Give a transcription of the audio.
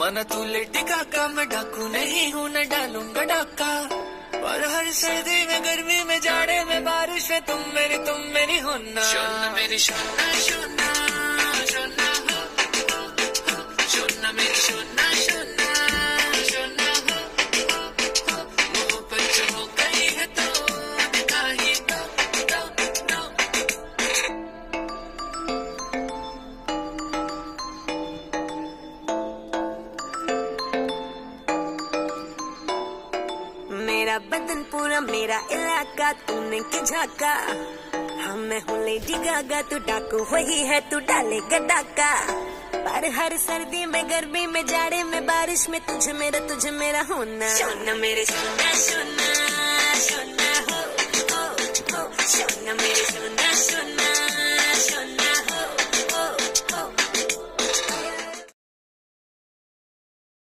माना तू लेटी काका, मैं डाकू नहीं हूँ न डालूंगा डाका। पर हर सर्दी में गर्मी में जाड़े में बारिश में तुम मेरी होना। शोना मेरी शोना शोना शोना शोना मेरी शोना शोना शोना मोहब्बत जो हो गई है तो दिखा ही दो। मेरा बदन पूरा मेरा इलाका, तूने के झाका। हम मैं हूँ लेडी गागा, तू डाकू वही है, तू डालेगा डाका। पर हर सर्दी में गर्मी में जाड़े में बारिश में तुझे मेरा होना। शोना मेरे शोना शोना शोना।